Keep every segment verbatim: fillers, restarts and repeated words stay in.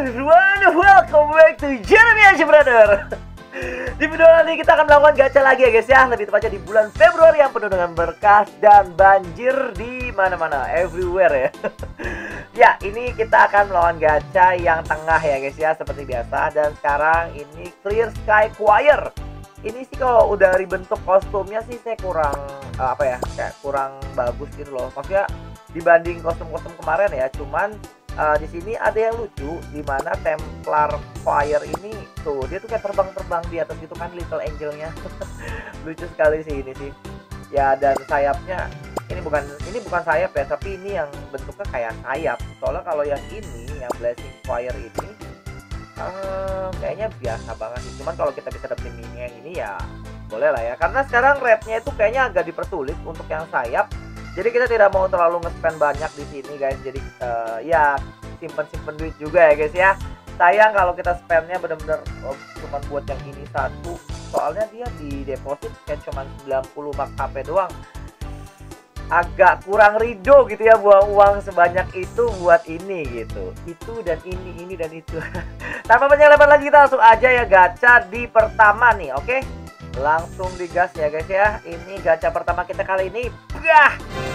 everyone, welcome back to Jeremy Aja Brother. Di video kali ini kita akan melakukan gacha lagi ya guys ya. Lebih tepatnya di bulan Februari yang penuh dengan berkah dan banjir di mana-mana, everywhere ya. Ya, ini kita akan melakukan gacha yang tengah ya guys ya, seperti biasa. Dan sekarang ini Clear Sky Choir. Ini sih kalau udah dibentuk kostumnya sih saya kurang uh, apa ya, kayak kurang bagus gitu loh. Maksudnya dibanding kostum-kostum kemarin ya, cuman Uh, di sini ada yang lucu, di mana Templar Fire ini tuh dia tuh kayak terbang-terbang di atas gitu kan, little angelnya. Lucu sekali sih ini sih ya. Dan sayapnya ini bukan ini bukan sayap ya, tapi ini yang bentuknya kayak sayap. Soalnya kalau yang ini yang Blazing Fire ini uh, kayaknya biasa banget sih. Cuman kalau kita bisa dapetin mini yang ini ya boleh lah ya, karena sekarang rate-nya itu kayaknya agak dipersulit untuk yang sayap. Jadi kita tidak mau terlalu nge-spend banyak di sini guys. Jadi uh, ya simpen-simpen duit juga ya guys ya. Sayang kalau kita spendnya bener-bener oh, cuma buat yang ini satu. Soalnya dia di deposit kayak cuma sembilan puluh max H P doang. Agak kurang ridho gitu ya buang uang sebanyak itu buat ini gitu. Itu dan ini, ini dan itu. Tanpa banyak lebar lagi kita langsung aja ya gacha di pertama nih, oke? Okay? Langsung digas ya guys ya. Ini gacha pertama kita kali ini. Bah!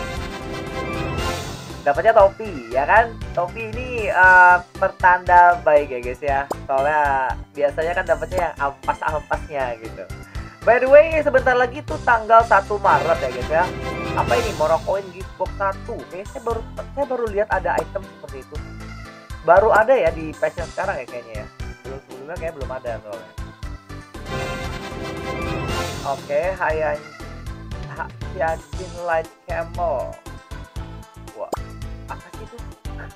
Dapatnya topi ya kan. Topi ini uh, pertanda baik ya guys ya. Soalnya biasanya kan dapatnya yang ampas-ampasnya gitu. By the way, sebentar lagi tuh tanggal satu Maret ya guys ya. Apa ini? Morocoin gift box satu. Kayaknya saya baru saya baru lihat ada item seperti itu. Baru ada ya di patch yang sekarang ya kayaknya ya. Belum sebelumnya kayak belum ada soalnya. Oke, okay, Hayan Yasin Light Camel. Wah, apa sih itu?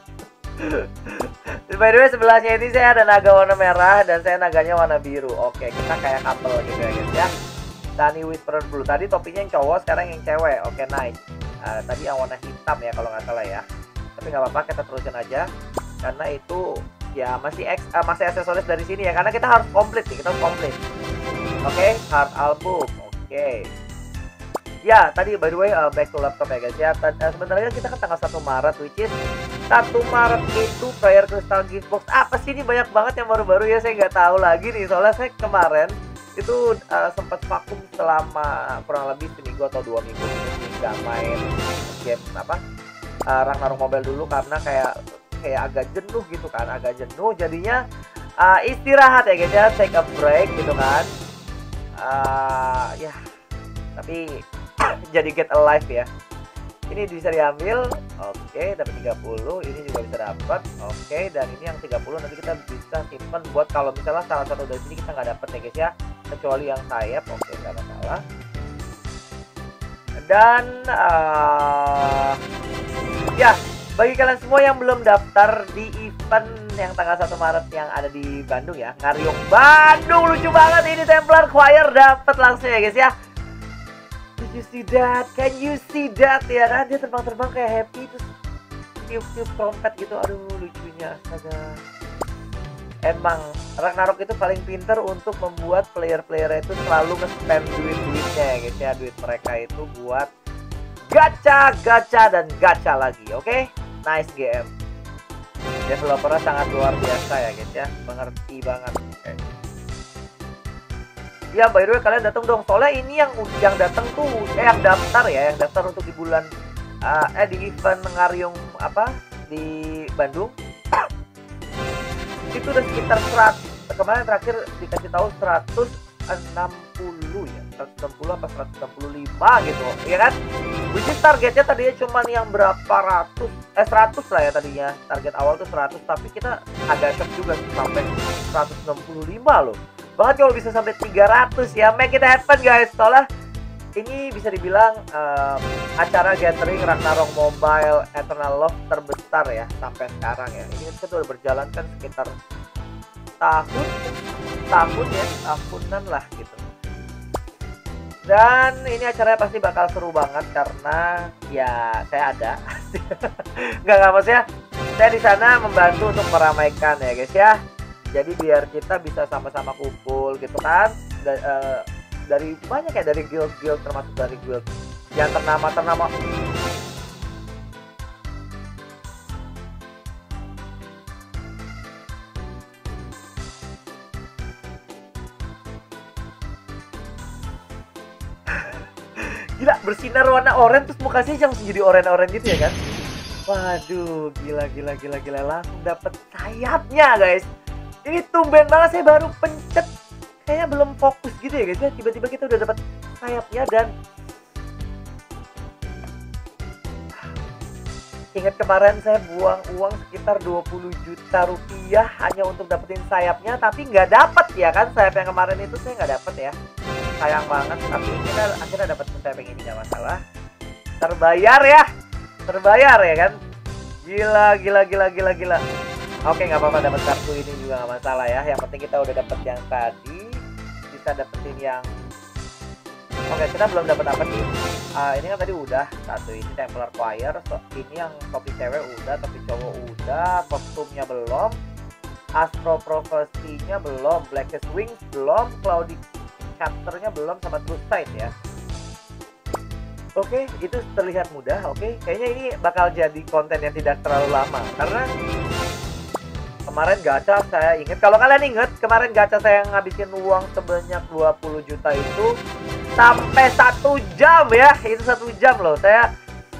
By the way, sebelahnya ini saya ada naga warna merah dan saya naganya warna biru. Oke, okay, kita kayak couple gitu ya guys ya. Sunny Whisperer Blue. Tadi topinya yang cowok, sekarang yang cewek. Oke, okay, nice. Uh, tadi yang warna hitam ya kalau nggak salah ya. Tapi nggak apa-apa, kita terusin aja. Karena itu ya masih X, uh, masih aksesoris dari sini ya. Karena kita harus komplit nih, kita harus komplit. Oke, okay, hard album. Oke. Okay. Ya, tadi by the way uh, back to laptop ya guys ya. Uh, sebenarnya kita ke tanggal satu Maret, which is satu Maret itu Prayer Crystal Gift Box. Apa sih ini, banyak banget yang baru-baru ya, saya nggak tahu lagi nih. Soalnya saya kemarin itu uh, sempat vakum selama kurang lebih seminggu atau dua minggu nggak main game apa uh, Ragnarok Mobile dulu, karena kayak kayak agak jenuh gitu kan, agak jenuh jadinya uh, istirahat ya guys ya, take a break gitu kan. Uh, ya tapi jadi get alive ya. Ini bisa diambil. Oke, okay, dapat tiga puluh. Ini juga bisa dapat. Oke, okay, dan ini yang tiga puluh nanti kita bisa simpan buat kalau misalnya salah satu dari sini kita nggak dapat ya guys ya, kecuali yang sayap. Oke, okay, nggak masalah. Dan uh, ya, bagi kalian semua yang belum daftar di event yang tanggal satu Maret yang ada di Bandung ya, Ngaryong Bandung, lucu banget ini Templar Choir dapat langsung ya guys ya. Did you see that? Can you see that? Ya kan, dia terbang-terbang kayak happy terus tiup-tiup trompet gitu. Aduh, lucunya astaga. Emang Ragnarok itu paling pinter untuk membuat player-player itu selalu nge-spam duit-duitnya ya guys ya. Duit mereka itu buat gacha, gacha, dan gacha lagi. Oke, okay? Nice game. Developernya sangat luar biasa ya guys ya, mengerti banget. Okay. Ya by the way kalian datang dong, soalnya ini yang yang datang tuh eh yang daftar ya, yang daftar untuk di bulan uh, eh di event Ngaryong apa di Bandung itu udah sekitar seratus. Kemarin terakhir dikasih tahu seratus enam puluh ya, seratus enam puluh apa seratus enam puluh lima gitu ya kan. Which is targetnya tadinya cuma yang berapa ratus, eh seratus lah ya tadinya. Target awal tuh seratus, tapi kita agak shock juga sampai seratus enam puluh lima loh. Banget kalau bisa sampai tiga ratus ya. Make it happen guys. Soalnya ini bisa dibilang um, acara gathering Ragnarok Mobile Eternal Love terbesar ya sampai sekarang ya. Ini kita udah berjalan kan sekitar tahun tahun ya, tahunan lah gitu. Dan ini acaranya pasti bakal seru banget karena ya saya ada. Nggak nggak maksudnya saya di sana membantu untuk meramaikan ya guys ya. Jadi biar kita bisa sama-sama kumpul gitu kan. Da, uh, dari banyak ya, dari guild-guild, termasuk dari guild yang ternama-ternama. bersinar warna oranye terus muka saya langsung jadi oranye-oranye gitu ya kan. Waduh, gila gila gila gila, langsung dapet sayapnya guys. Ini tumben banget, saya baru pencet kayaknya belum fokus gitu ya guys ya, tiba-tiba kita udah dapet sayapnya. Dan ingat kemarin saya buang uang sekitar dua puluh juta rupiah hanya untuk dapetin sayapnya, tapi nggak dapet ya kan. Sayap yang kemarin itu saya nggak dapet ya, sayang banget. Tapi kita akhirnya dapat sayap yang ini, nggak masalah, terbayar ya, terbayar ya kan. Gila gila gila gila gila. Oke, nggak apa-apa, dapat kartu ini juga nggak masalah ya. Yang penting kita udah dapet yang tadi, bisa dapetin yang oke. Kita belum dapat apa sih? Uh, ini kan tadi udah satu, ini Templar Choir. So, ini yang topi cewek udah, topi cowok udah, kostumnya belum, Astro Prophecy-nya belum, Blackest Wings belum, Cloudy Chapter-nya belum, sama True Sight ya. Oke, itu terlihat mudah. Oke, kayaknya ini bakal jadi konten yang tidak terlalu lama karena kemarin gacha saya inget, kalau kalian inget kemarin gacha saya ngabisin uang sebanyak dua puluh juta itu sampai satu jam ya. Itu satu jam loh, saya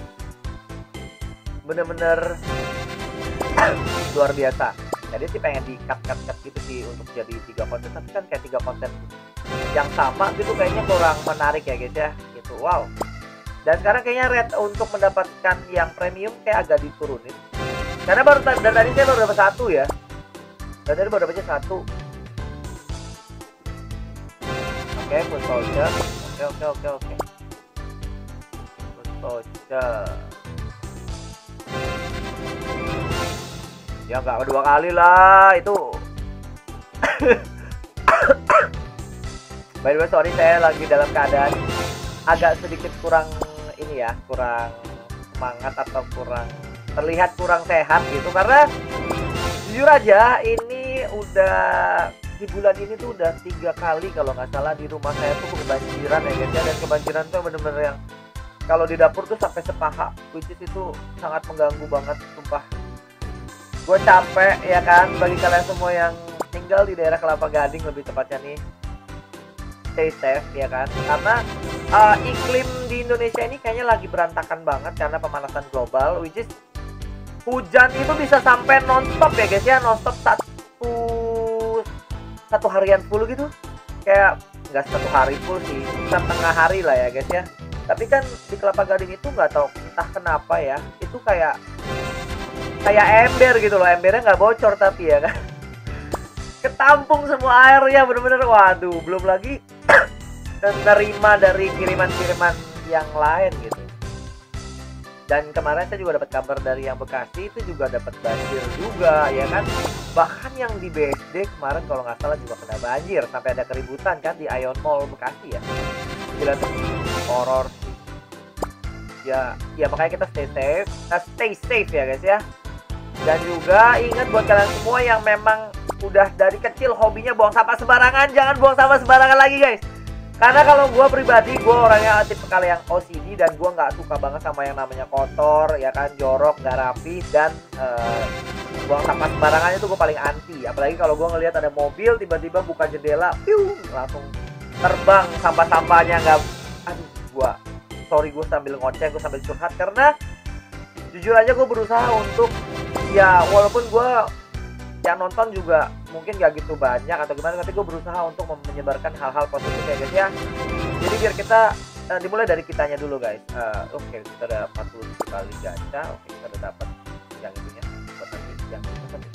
bener-bener luar biasa. Jadi sih pengen di cut cut cut gitu sih untuk jadi tiga konten, tapi kan kayak tiga konten yang sama gitu kayaknya kurang menarik ya guys ya gitu. Wow. Dan sekarang kayaknya rate untuk mendapatkan yang premium kayak agak diturunin. Karena baru dan tadi saya baru dapat satu ya. Dan tadi baru dapatnya satu. Oke, full soldier. Oke, oke, oke, oke. Full soldier. Ya nggak dua kali lah itu. By the way, sorry, saya lagi dalam keadaan agak sedikit kurang ini ya, kurang semangat atau kurang terlihat kurang sehat gitu, karena jujur aja ini udah di bulan ini tuh udah tiga kali kalau nggak salah di rumah saya tuh kebanjiran ya guys ya. Dan kebanjiran tuh bener-bener yang kalau di dapur tuh sampai sepaha, which is itu sangat mengganggu banget sumpah. Gue capek ya kan. Bagi kalian semua yang tinggal di daerah Kelapa Gading lebih tepatnya nih, stay safe ya kan, karena uh, iklim di Indonesia ini kayaknya lagi berantakan banget karena pemanasan global, which is hujan itu bisa sampai nonstop ya guys ya, nonstop satu satu harian full gitu, kayak nggak satu hari full sih, setengah hari lah ya guys ya. Tapi kan di Kelapa Gading itu nggak tahu entah kenapa ya, itu kayak kayak ember gitu loh, embernya nggak bocor tapi ya kan, ketampung semua airnya bener-bener. Waduh, belum lagi menerima dari kiriman-kiriman yang lain gitu. Dan kemarin saya juga dapat kabar dari yang Bekasi itu juga dapat banjir juga ya kan. Bahkan yang di B S D kemarin kalau nggak salah juga kena banjir, sampai ada keributan kan di Ion Mall Bekasi ya. Gila tuh, horor sih. Ya, ya makanya kita stay safe, nah, stay safe ya guys ya. Dan juga ingat buat kalian semua yang memang udah dari kecil hobinya buang sampah sembarangan, jangan buang sampah sembarangan lagi guys. Karena kalau gue pribadi, gue orangnya tipe kali yang O C D dan gue nggak suka banget sama yang namanya kotor ya kan, jorok, nggak rapi, dan uh, buang sampah sembarangan itu gue paling anti. Apalagi kalau gue ngelihat ada mobil tiba-tiba buka jendela, piu, langsung terbang sampah-sampahnya. Nggak, aduh, gue sorry, gue sambil ngoceh, gue sambil curhat karena jujur aja gue berusaha untuk ya walaupun gue yang nonton juga mungkin gak gitu banyak atau gimana, tapi gue berusaha untuk menyebarkan hal-hal positif ya guys ya. Jadi biar kita uh, dimulai dari kitanya dulu guys. uh, Oke, okay, kita udah empat puluh kali gacha. Oke, okay, kita udah dapat yang itunya buat nanti yang itu.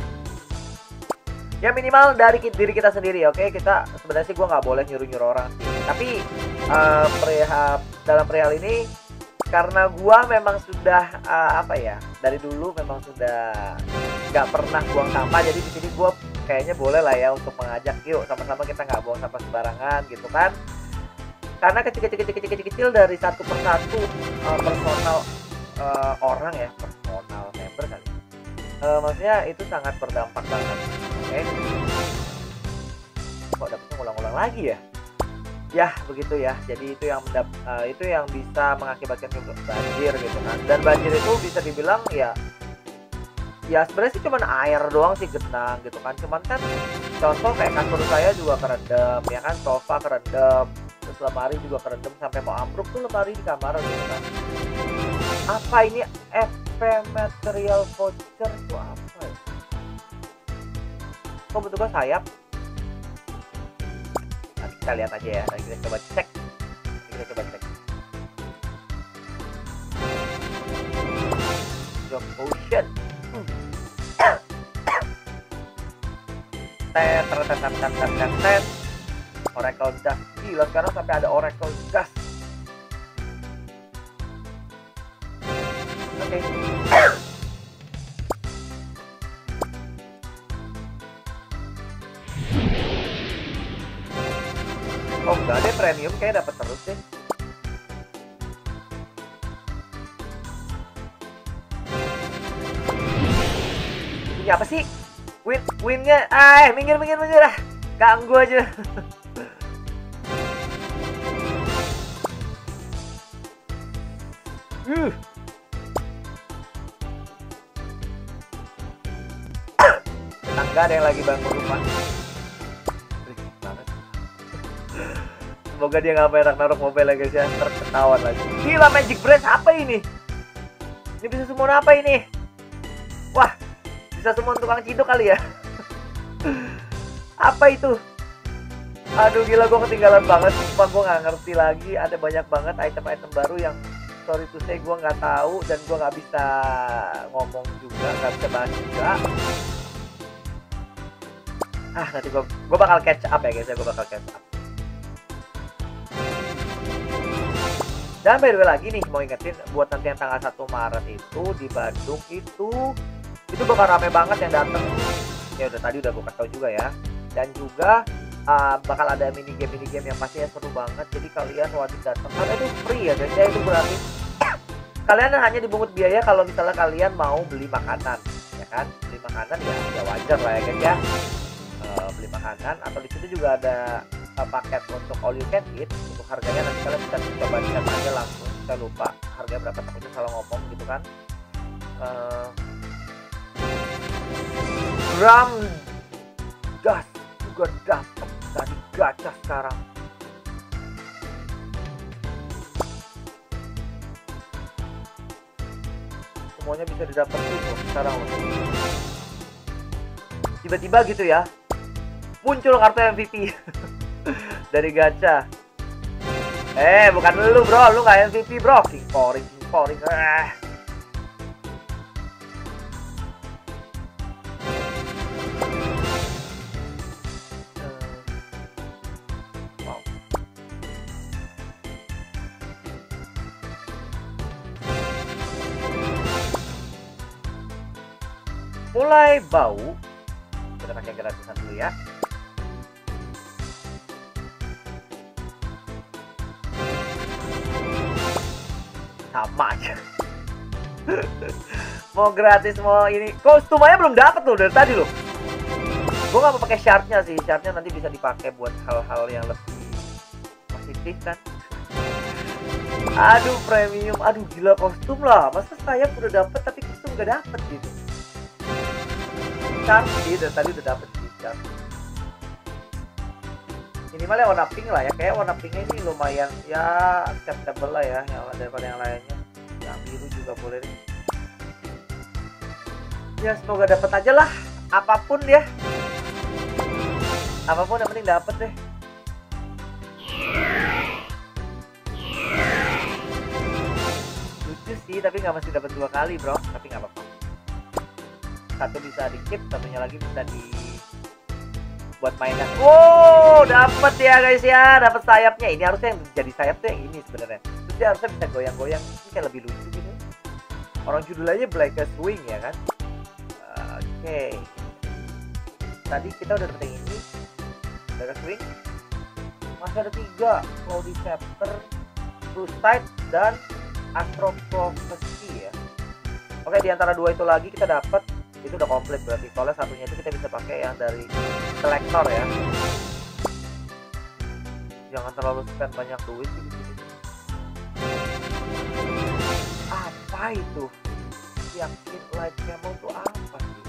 Ya minimal dari diri kita sendiri. Oke, okay? Kita sebenarnya sih gue nggak boleh nyuruh-nyuruh orang sih, tapi uh, perihal dalam perihal ini karena gua memang sudah uh, apa ya, dari dulu memang sudah nggak pernah buang sampah, jadi di sini gua kayaknya boleh lah ya untuk mengajak, yuk sama-sama kita nggak buang sampah sembarangan gitu kan. Karena kecil-kecil-kecil-kecil dari satu persatu uh, personal uh, orang ya, personal member kali. Uh, maksudnya itu sangat berdampak banget. Oke. Okay. Kok dapetnya ngulang-ngulang lagi ya? Ya begitu ya, jadi itu yang mendap uh, itu yang bisa mengakibatkan banjir gitu kan. Dan banjir itu bisa dibilang ya ya sebenarnya sih cuman air doang sih, genang gitu kan. Cuman kan contoh kayak kasur saya juga kerendam ya kan, sofa kerendam, terus lemari juga kerendam sampai mau ambruk tuh lemari di kamar gitu kan. Apa ini F P material voucher tuh apa ya? Kok bentuknya sayap? Nanti kita lihat aja ya, nanti kita coba cek. Nanti kita coba cek. Job potion. Hmm. Tet, tet, tet, tet, tet, tet, tet. Oracle Dust. Gila, sekarang sampai ada Oracle Dust. Oke. Okay. Oh enggak deh, premium kayak dapat terus deh. Ini apa sih? Win, winnya, ah, minggir, minggir, minggir ah, ganggu aja. uh. Tetangga ada yang lagi bangun rumah. Semoga dia nggak perak naruh mobil ya guys ya, terketahuan lagi. Gila, magic brace apa ini? Ini bisa summon apa ini? Wah, bisa summon tukang ciduk kali ya. Apa itu? Aduh gila, gue ketinggalan banget. Sumpah gue nggak ngerti lagi. Ada banyak banget item-item baru yang sorry to say gue nggak tahu dan gue nggak bisa ngomong juga, nggak bisa bahas juga. Ah nanti gue gue bakal catch up ya guys ya, gue bakal catch up. Dan by the way lagi nih, mau ingetin buat nanti yang tanggal satu Maret itu di Bandung itu itu bakal rame banget yang dateng. Ya udah tadi udah gue kasih tau juga ya. Dan juga uh, bakal ada mini game mini game yang pastinya seru banget. Jadi kalian wajib datang. Karena itu free ya guys ya, itu gratis. Kalian hanya dibungut biaya kalau misalnya kalian mau beli makanan, ya kan? Beli makanan ya, ya wajar lah ya guys ya. Uh, beli makanan atau di situ juga ada uh, paket untuk all you can eat. Untuk harganya nanti kalian bisa coba cek aja langsung. Saya lupa harganya berapa, takutnya salah ngomong gitu kan. Uh, gram gas juga dapat dari gacha sekarang. Semuanya bisa didapetin loh sekarang loh. Tiba-tiba gitu ya muncul kartu M V P dari gacha. Eh bukan lu bro, lu nggak M V P bro. King Poring, King Poring. Eh. Mulai bau, kita pakai gratisan dulu ya. Sama aja. Mau gratis mau ini, kostumnya belum dapat loh dari tadi loh. Gue nggak mau pakai shardnya sih, shardnya nanti bisa dipakai buat hal-hal yang lebih positif kan. Aduh premium, aduh gila kostum lah. Masa sayap udah dapet tapi kostum gak dapet gitu. Chart sih, dari tadi udah dapet sih chart. Minimal yang warna pink lah ya, kayak warna pinknya ini lumayan ya acceptable lah ya, yang daripada yang lainnya. Yang biru juga boleh deh. Ya semoga dapet aja lah, apapun ya. Apapun yang penting dapet deh. Lucu sih, tapi nggak mesti dapat dua kali bro, tapi nggak apa-apa. Satu bisa di keep, satunya lagi bisa di buat mainan. Wow, dapat ya guys ya, dapat sayapnya. Ini harusnya yang jadi sayap tuh yang ini sebenarnya. Terus dia harusnya bisa goyang-goyang, ini kayak lebih lucu gitu. Orang judulnya Black Wing ya kan. Oke. Okay. Tadi kita udah dapet yang ini, Black Wing. Masih ada tiga, Cloudy Scepter, Blue Tide, dan Astro Prophecy ya. Oke, di antara dua itu lagi kita dapat. Itu udah komplit berarti, soalnya satunya itu kita bisa pakai yang dari selektor ya. Jangan terlalu spend banyak duit sih disini. Apa itu? Yakin light camel tuh apa sih?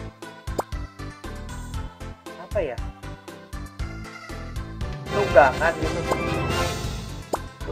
Apa ya? Tunggangan gitu.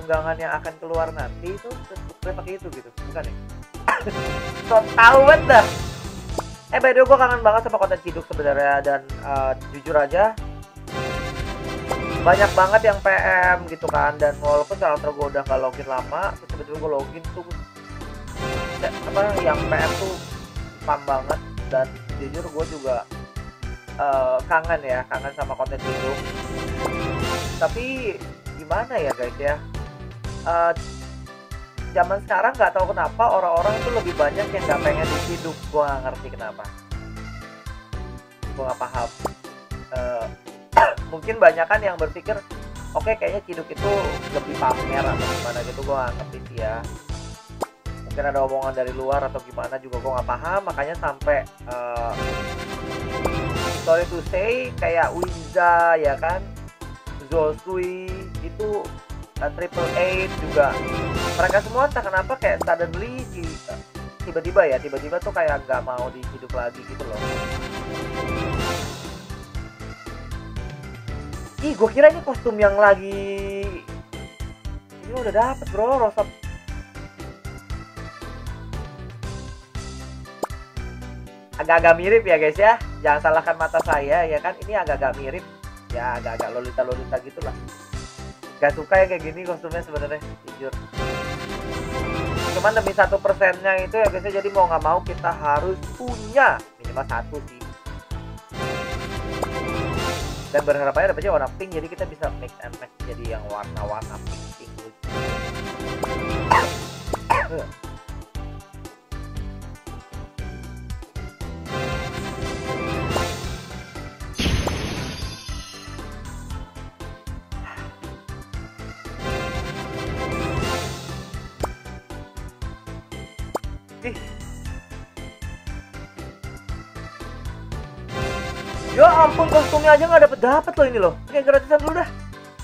tunggangan yang akan keluar nanti itu subscribe pakai itu gitu, bukan ya? So tau banget dah. Eh by the way gue kangen banget sama konten Ciduk sebenarnya, dan uh, jujur aja banyak banget yang P M gitu kan, dan walaupun karakter gue udah gak login lama, terus tiba-tiba gue login tuh apa yang P M tuh spam banget, dan jujur gue juga uh, kangen ya, kangen sama konten Ciduk. Tapi gimana ya guys ya, uh, zaman sekarang nggak tahu kenapa orang-orang itu lebih banyak yang nggak pengen di Ciduk. Gue nggak ngerti kenapa, gue nggak paham. Uh, mungkin banyak kan yang berpikir oke okay, kayaknya Ciduk itu lebih pamer atau gimana gitu, gue nggak ngerti sih ya. Mungkin ada omongan dari luar atau gimana juga gue nggak paham, makanya sampai uh, sorry to say kayak Wiza ya kan, Zosui itu uh, Triple Eight juga, mereka semua entah kenapa kayak suddenly tiba-tiba ya tiba-tiba tuh kayak nggak mau di Ciduk lagi gitu loh. Ih, gue kira ini kostum yang lagi ini udah dapet bro, Rosa. Agak-agak mirip ya guys ya, jangan salahkan mata saya ya kan, ini agak-agak mirip ya, agak-agak lolita-lolita gitulah. Gak suka ya kayak gini kostumnya sebenarnya, jujur. Cuman demi satu persennya itu ya guys ya, jadi mau nggak mau kita harus punya minimal satu sih. Dan berharapnya dapetnya warna pink, jadi kita bisa mix and match jadi yang warna-warna pink pink lucu. Ih. Ya ampun, kostumnya aja nggak dapet dapet loh ini loh, kayak gratisan dulu dah.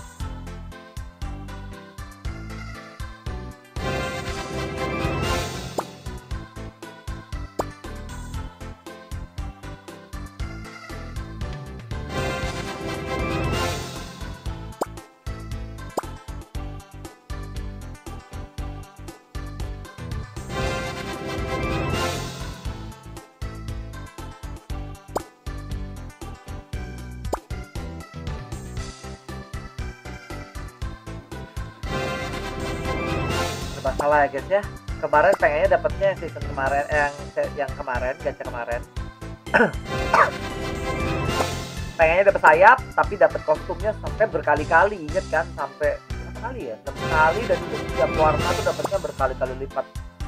Masalah ya guys ya, kemarin pengennya dapetnya season kemarin, yang yang kemarin gacha kemarin pengennya dapet sayap tapi dapet kostumnya sampai berkali-kali, inget kan, sampai berapa kali ya, enam kali, dan itu setiap warna tuh dapetnya berkali-kali lipat.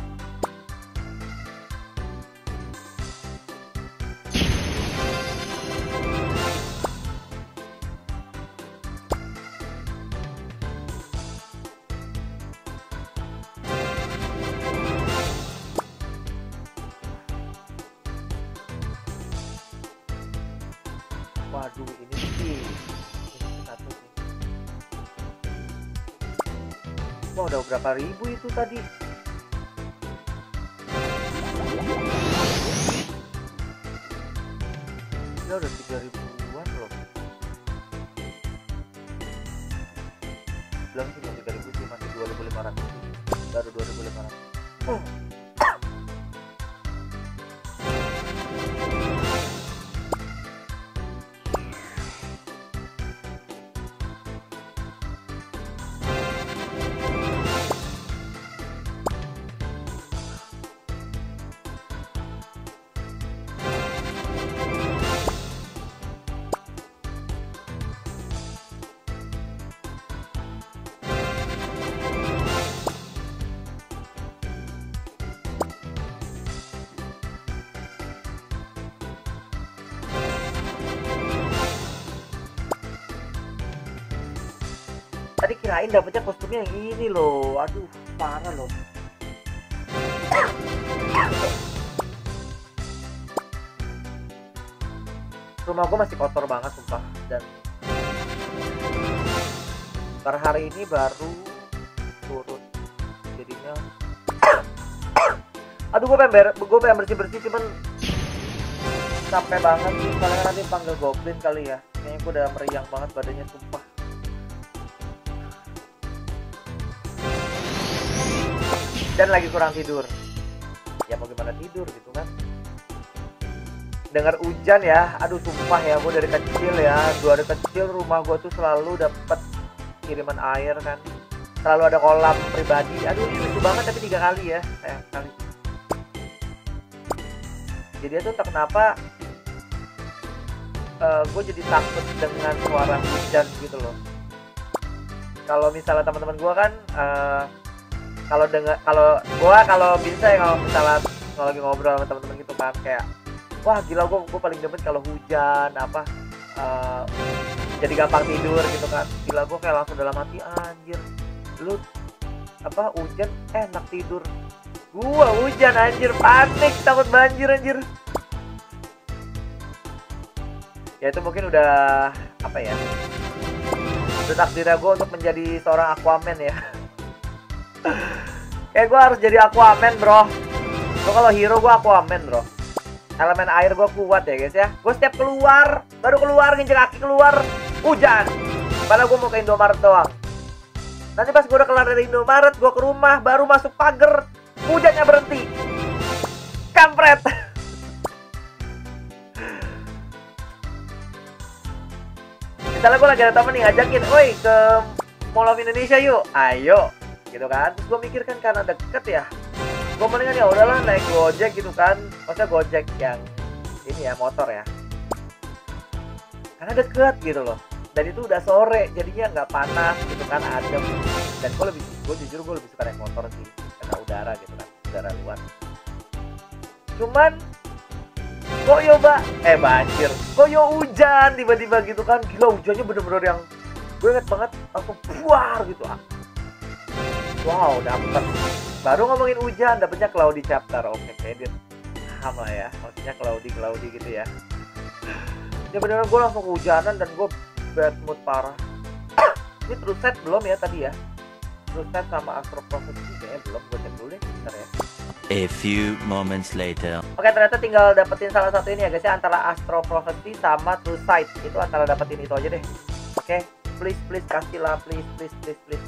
Waduh, ini sih ini satu sih. Wah, udah berapa ribu itu tadi? Ya udah tiga ribuan loh. Belum sih, tiga ribu sih, masih dua ribu lima ratus sih. Baru dua ribu lima ratus. Oh. Tadi kirain dapetnya kostumnya yang ini loh, aduh parah loh. Rumah gue masih kotor banget sumpah, dan per hari ini baru turun jadinya. Aduh, gue pengen ber gue pengen bersih bersih cuman capek banget sih. Kalian nanti panggil goblin kali ya, kayaknya gue udah meriang banget badannya sumpah. dan lagi kurang tidur. Ya mau gimana tidur gitu kan. Dengar hujan ya, aduh sumpah ya, gue dari kecil ya, gue dari kecil rumah gue tuh selalu dapet kiriman air kan, selalu ada kolam pribadi. Aduh ini lucu banget tapi tiga kali ya, sayang kali. Jadi itu tak kenapa uh, gue jadi takut dengan suara hujan gitu loh. Kalau misalnya teman-teman gue kan, uh, kalau dengar, kalau gue kalau bisa ya, kalau misalnya kalau lagi ngobrol sama teman-teman gitu kan, kayak wah gila, gue gue paling demen kalau hujan apa, uh, jadi gampang tidur gitu kan. Gila, gue kayak langsung dalam hati, anjir lu apa hujan enak tidur, gua hujan anjir panik, takut banjir anjir. Ya itu mungkin udah apa ya, udah takdirnya gue untuk menjadi seorang Aquaman ya. Kayak gue harus jadi Aquaman bro. Gue kalau hero gue Aquaman bro. Elemen air gue kuat ya guys ya. Gue setiap keluar, baru keluar nginjek kaki keluar, hujan. Padahal gue mau ke Indomaret doang. Nanti pas gue udah kelar dari Indomaret, gue ke rumah, baru masuk pagar, hujannya berhenti. Kampret. Misalnya gue lagi ada temen nih ngajakin, woi ke Mall of Indonesia yuk, ayo, gitu kan. Terus gue mikir kan karena deket ya, gue mendingan ya udahlah naik Gojek gitu kan, maksudnya Gojek yang ini ya, motor ya, karena deket gitu loh, dan itu udah sore jadinya nggak panas gitu kan, adem. Dan gue lebih, gue jujur gue lebih suka naik motor sih karena udara gitu kan, udara luar. Cuman koyo ba, eh banjir, koyo hujan tiba-tiba gitu kan, gila hujannya bener-bener yang gue inget banget, langsung buar gitu ah. Wow, dapet. Baru ngomongin hujan, dapetnya cloudy chapter. Oke, kredit. Paham lah ya, maksudnya cloudy-cloudy gitu ya. Ya beneran gue langsung kehujanan dan gue bad mood parah. Ini true set belum ya tadi ya? True set sama Astro Prophecy kayaknya belum, gue cek dulu deh, bentar ya. A few moments later. Oke, ternyata tinggal dapetin salah satu ini ya guys ya, antara Astro Prophecy sama True Sight. Itu antara dapetin itu aja deh. Oke, please please kasih lah, please please please please.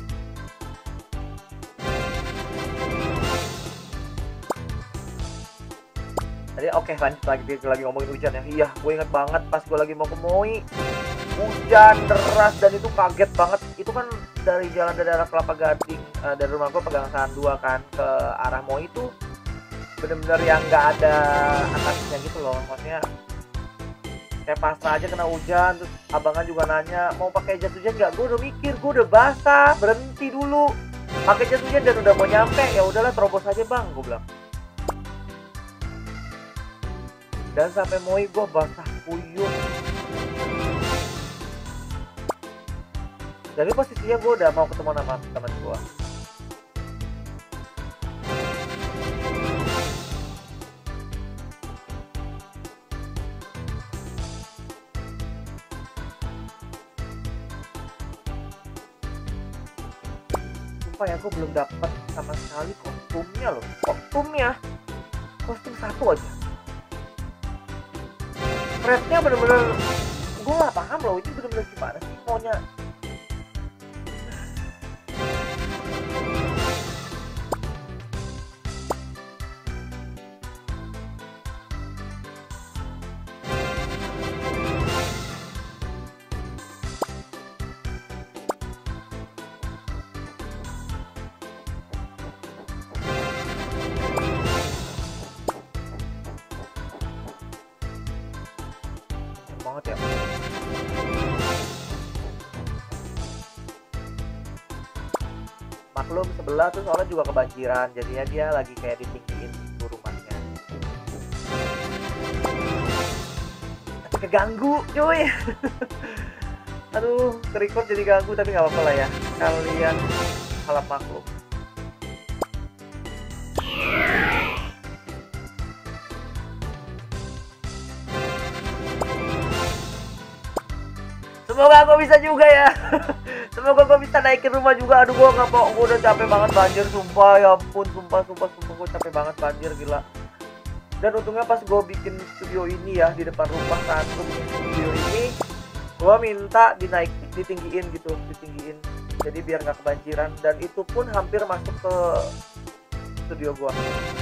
Tadi oke, lanjut lagi, lagi ngomongin hujan ya. Iya, gue inget banget pas gue lagi mau ke Moi, hujan deras dan itu kaget banget. Itu kan dari jalan dari arah Kelapa Gading, uh, dari rumah gue Pegangsaan dua kan ke arah Moi itu bener-bener yang nggak ada atasnya gitu loh. Maksudnya kayak pasrah aja kena hujan. Terus abangan juga nanya mau pakai jas hujan nggak? Gue udah mikir, gue udah basah, berhenti dulu pakai jas hujan dan udah mau nyampe, ya udahlah terobos aja bang, gue bilang. Dan sampai Moi gue basah kuyup. Jadi posisinya gue udah mau ketemu sama teman gue. Sumpah ya, gue belum dapat sama sekali kostumnya loh. Kostumnya, kostum satu aja. Threadnya bener-bener gue gak paham loh, itu bener-bener gimana sih maunya. Banget ya. Maklum sebelah tuh soalnya juga kebanjiran, jadinya dia lagi kayak ditinggiin itu rumahnya. Tapi keganggu cuy. Aduh, record jadi ganggu tapi nggak apa-apa lah ya, kalian salah maklum. Semoga gue bisa juga ya. Semoga gue bisa naikin rumah juga. Aduh, gue gak mau, gue udah capek banget banjir. Sumpah, ya ampun, sumpah, sumpah, sumpah. Gue capek banget banjir, gila. Dan untungnya pas gue bikin studio ini ya, di depan rumah saat gue bikin studio ini, gue minta dinaik, ditinggiin gitu, ditinggiin. Jadi biar gak kebanjiran. Dan itu pun hampir masuk ke studio gua.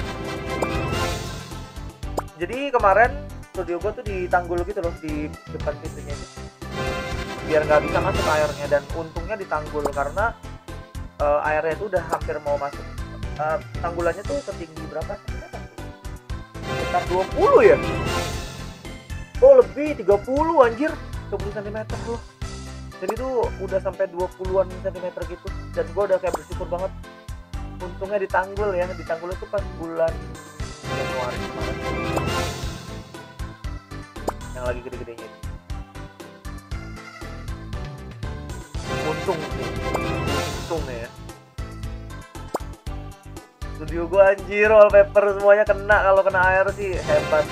Jadi kemarin studio gua tuh ditanggul gitu loh di depan pintunya itu, biar nggak bisa masuk airnya, dan untungnya ditanggul karena uh, airnya itu udah hampir mau masuk. Uh, tanggulannya tuh setinggi berapa sentimeter? Sekitar dua puluh ya? Oh lebih, tiga puluh anjir, tiga puluh sentimeter loh. Jadi tuh udah sampai dua puluhan sentimeter gitu, dan gua udah kayak bersyukur banget. Untungnya ditanggul ya, ditanggul itu pas bulan Januari kemarin. Yang lagi gede-gedenya. Untung sih, untung ya. Studio gua anjir, wallpaper semuanya kena, kalau kena air sih hebat.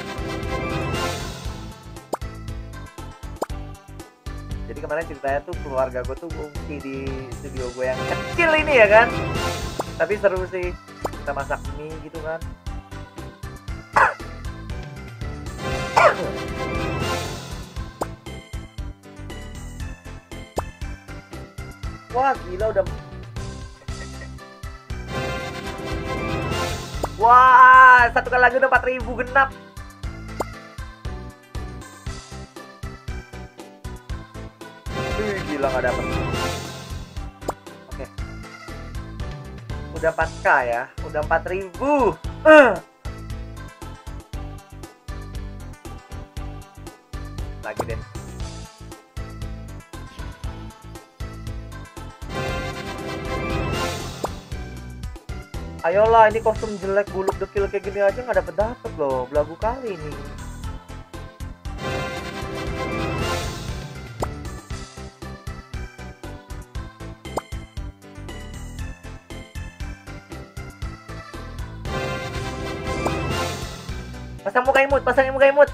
Jadi kemarin ceritanya tuh keluarga gue tuh ngungsi di studio gue yang kecil ini ya kan. Tapi seru sih, kita masak mie gitu kan. Wah gila udah. Wah satu kali lagi udah empat ribu genap. Wih gila gak dapet. Oke, udah empat K ya, udah empat ribu. uh. Lagi deh. Ayolah, ini kostum jelek buluk dekil kayak gini aja nggak dapet dapet loh, belagu kali nih. Pasang muka imut, pasang muka imut.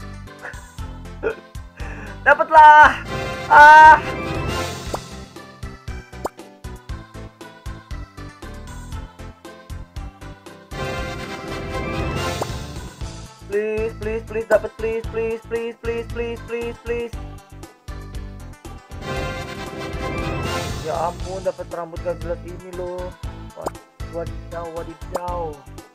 Dapatlah. Ah. Please, please, please dapat, please, please, please, please, please, please, please. Ya ampun, dapat rambut gak jelas ini loh. Wadidaw, wadidaw.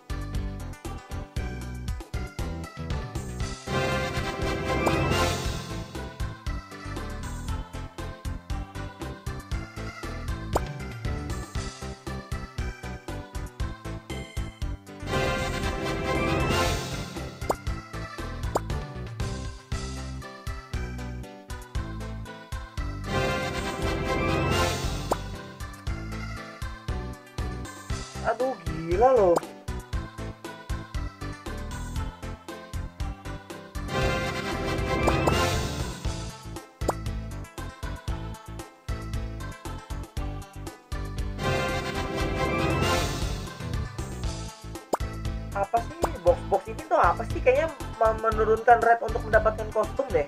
Aduh gila loh. Apa sih box-box ini tuh apa sih? Kayaknya menurunkan rate untuk mendapatkan kostum deh.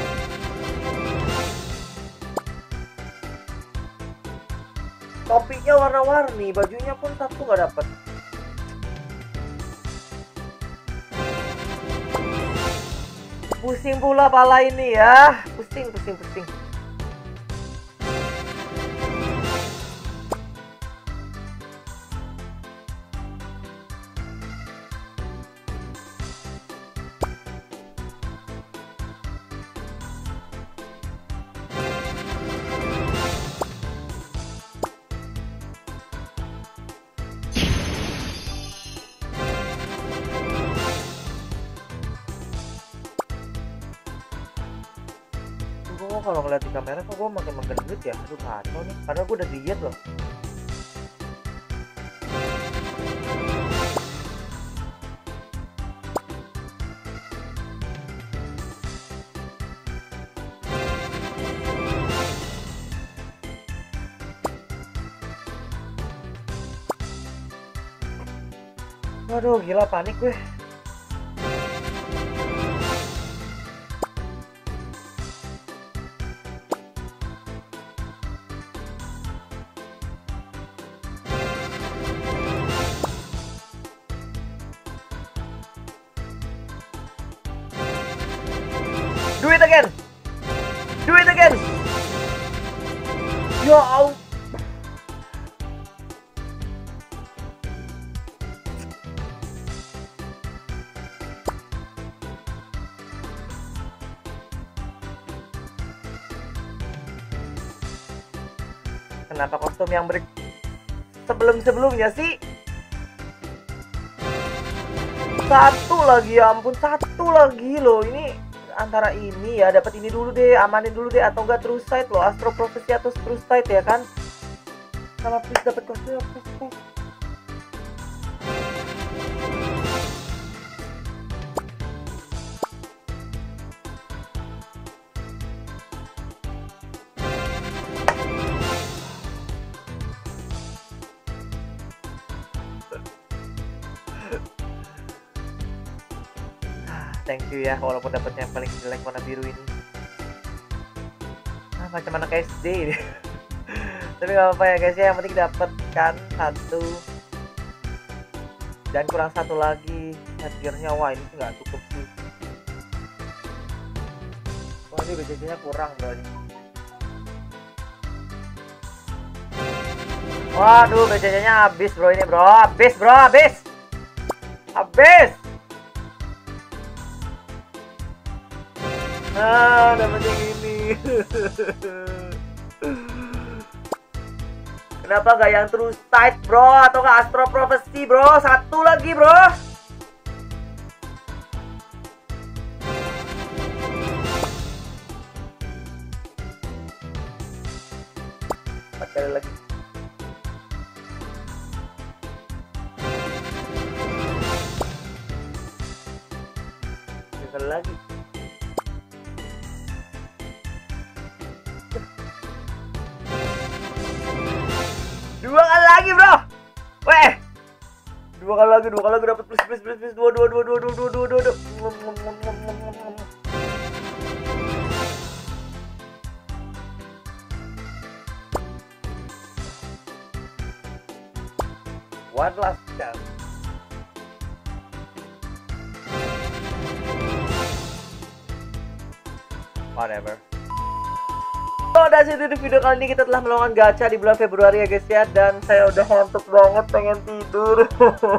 Topinya warna-warni, bajunya pun satu nggak dapet. Pusing pula pala ini ya, pusing, pusing, pusing. Gue kalau ngeliat di kamera kok gue makin menggendut ya. Aduh kacau nih, padahal gue udah diet loh. Waduh gila, panik gue. Do it again. Do it again. Ya Allah. kenapa kostum yang ber sebelum-sebelumnya sih? Satu lagi, ya ampun, satu lagi loh. Ini antara ini ya, dapat ini dulu deh, amanin dulu deh, atau enggak True Sight loh, Astro Prophecy atau True Sight ya kan? Sama please dapat kostum, please, please. Thank you ya, walaupun dapetnya yang paling jelek warna biru ini. Ah, macam anak S D ini. Tapi gak apa-apa ya guys ya, yang penting dapatkan satu. Dan kurang satu lagi headgear-nya. Wah, ini sih gak cukup sih. Wah, ini B C C-nya kurang bro ini. Waduh, B C C-nya habis bro ini bro. Habis bro, habis. Habis. Ah, dapat yang ini. Kenapa gak yang True Sight bro, atau gak Astro Prophecy bro? Satu lagi bro. Empat kali lagi. Tiga kali lagi. Dua kali lagi bro. Weh, dua kali lagi, dua kali lagi dapat please please please please dua dua dua dua dua dua dua dua dua. One last chance. Whatever. Oh, dari situ di video kali ini kita telah melakukan gacha di bulan Februari ya guys ya. Dan saya udah ngantuk banget, pengen tidur.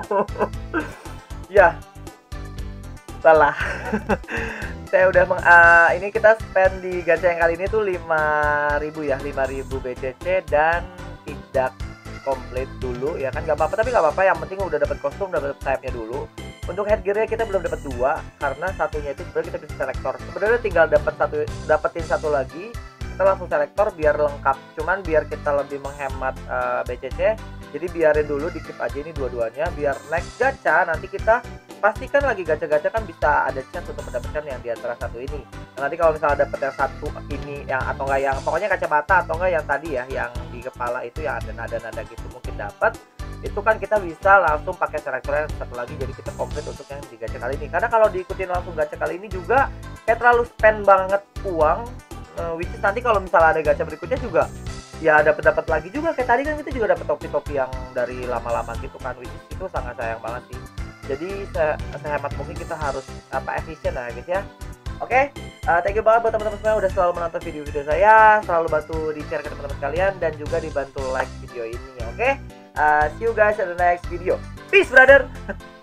Ya, salah. Saya udah meng, uh, ini kita spend di gacha yang kali ini tuh lima ribu ya, lima ribu B C C dan tidak komplit dulu ya kan. Gak apa-apa, tapi gak apa-apa, yang penting udah dapat kostum, udah dapat sayapnya dulu. Untuk headgear-nya kita belum dapat dua karena satunya itu sebenarnya kita bisa selektor. Sebenarnya tinggal dapat satu, dapetin satu lagi. Kita langsung selektor biar lengkap, cuman biar kita lebih menghemat uh, B C C, jadi biarin dulu di keep aja ini dua-duanya, biar next gacha nanti kita pastikan lagi gacha-gacha kan bisa ada chance untuk mendapatkan yang di antara satu ini. Nah, nanti kalau misalnya dapet yang satu ini yang atau enggak yang pokoknya kacamata atau enggak yang tadi ya yang di kepala itu yang ada nada-nada gitu mungkin dapat, itu kan kita bisa langsung pakai selektor yang satu lagi, jadi kita komplit untuk yang di gacha kali ini. Karena kalau diikutin langsung gacha kali ini juga kayak terlalu spend banget uang. Uh, which is nanti kalau misalnya ada gacha berikutnya juga ya dapat dapat lagi juga kayak tadi kan kita juga dapat topi-topi yang dari lama-lama gitu kan, which is itu sangat sayang banget sih. Jadi se sehemat mungkin kita harus apa efisien lah guys ya. Oke, okay? uh, thank you banget buat teman-teman semua udah selalu menonton video-video saya, selalu bantu di share ke teman-teman kalian dan juga dibantu like video ini. Oke, okay? uh, see you guys in the next video. Peace brother.